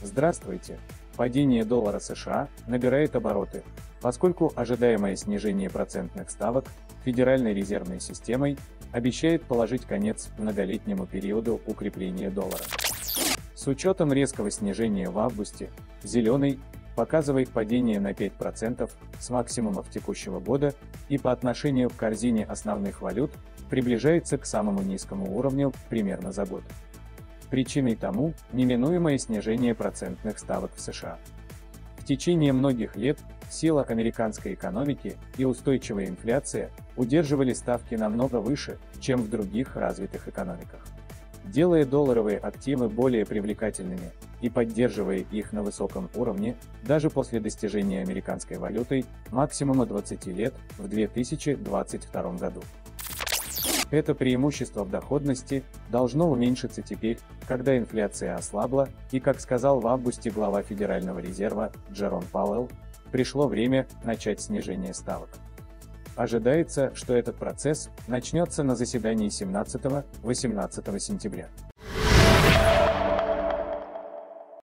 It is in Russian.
Здравствуйте! Падение доллара США набирает обороты, поскольку ожидаемое снижение процентных ставок Федеральной резервной системой обещает положить конец многолетнему периоду укрепления доллара. С учетом резкого снижения в августе, зеленый показывает падение на 5% с максимумов текущего года и по отношению к корзине основных валют приближается к самому низкому уровню примерно за год. Причиной тому неминуемое снижение процентных ставок в США. В течение многих лет сила американской экономики и устойчивая инфляция удерживали ставки намного выше, чем в других развитых экономиках, делая долларовые активы более привлекательными и поддерживая их на высоком уровне даже после достижения американской валютой максимума 20 лет в 2022 году. Это преимущество в доходности должно уменьшиться теперь, когда инфляция ослабла, и, как сказал в августе глава Федерального резерва Джером Пауэлл, пришло время начать снижение ставок. Ожидается, что этот процесс начнется на заседании 17-18 сентября.